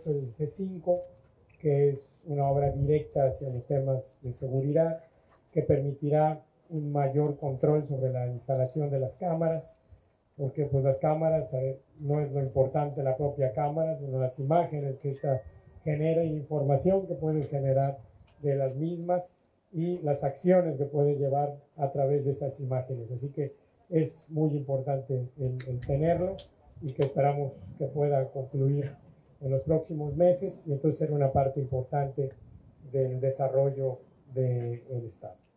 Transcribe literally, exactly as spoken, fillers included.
proyecto, el C cinco, que es una obra directa hacia los temas de seguridad, que permitirá un mayor control sobre la instalación de las cámaras, porque pues las cámaras eh, no es lo importante la propia cámara, sino las imágenes que esta genera y información que puedes generar de las mismas y las acciones que puedes llevar a través de esas imágenes. Así que es muy importante el, el tenerlo y que esperamos que pueda concluir en los próximos meses y entonces ser una parte importante del desarrollo del Estado.